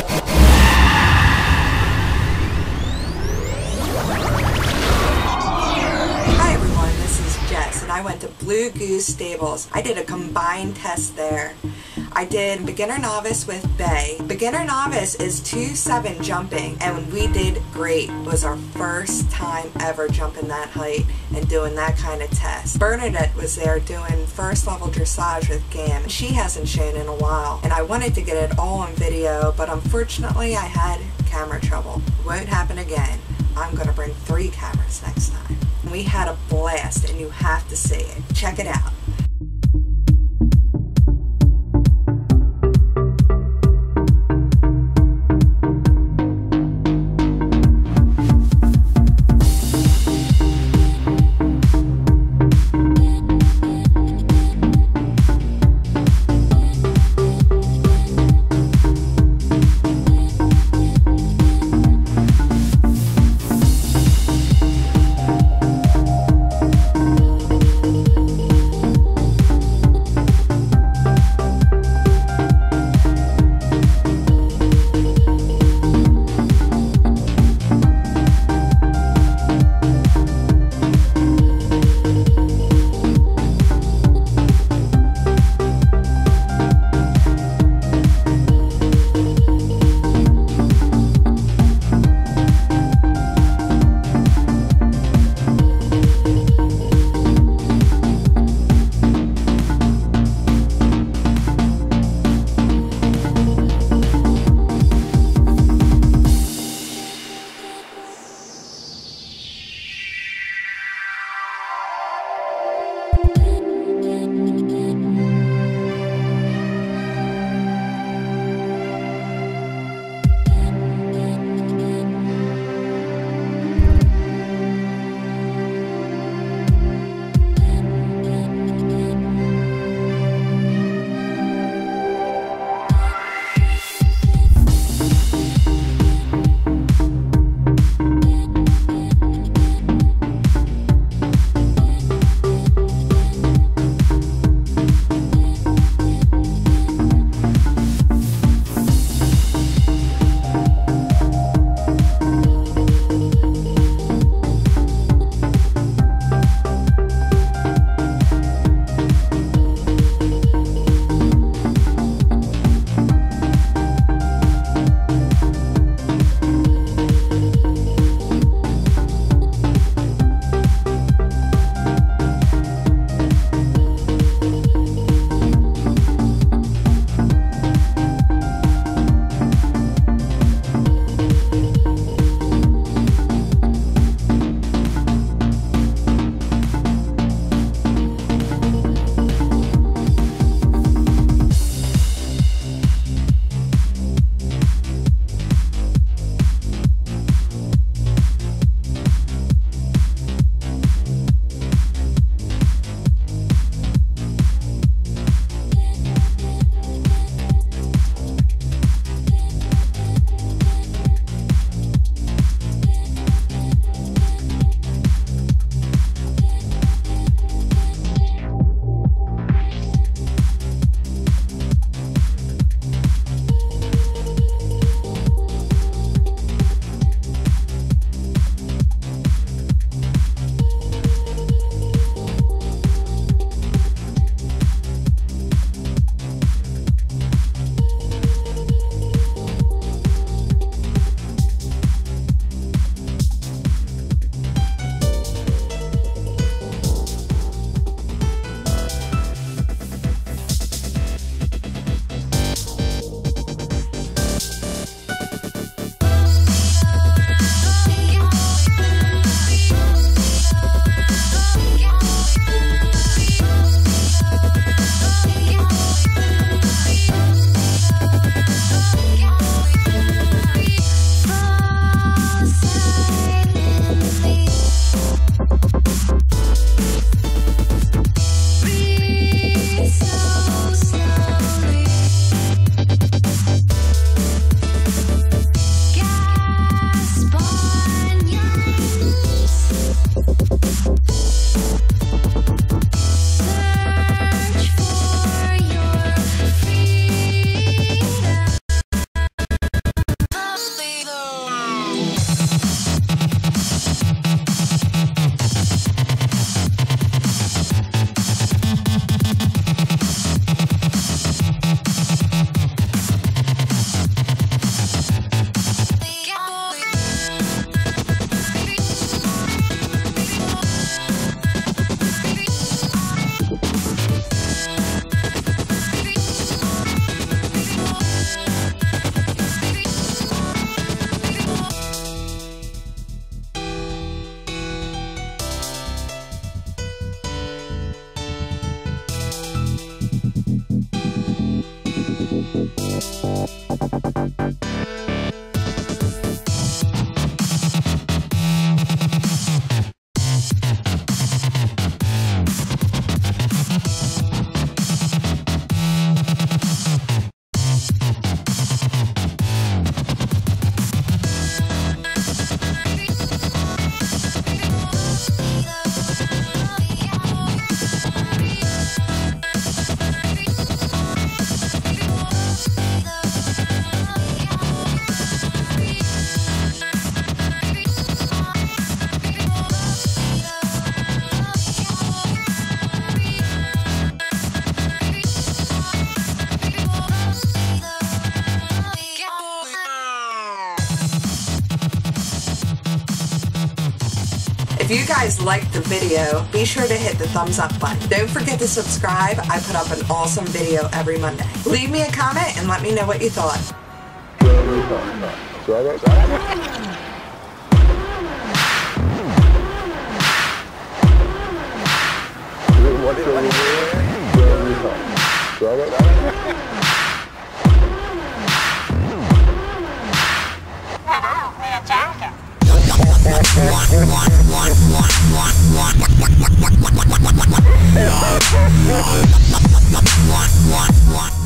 Hi everyone, this is Jess and I went to Blue Goose Stables. I did a combined test there. I did Beginner Novice with Bay. Beginner Novice is 2-7 jumping and we did great. It was our first time ever jumping that height and doing that kind of test. Bernadette was there doing first level dressage with GAM. She hasn't shown in a while and I wanted to get it all on video, but unfortunately I had camera trouble. Won't happen again. I'm going to bring 3 cameras next time. We had a blast and you have to see it. Check it out. If you guys liked the video, be sure to hit the thumbs up button. Don't forget to subscribe. I put up an awesome video every Monday. Leave me a comment and let me know what you thought. Jacket.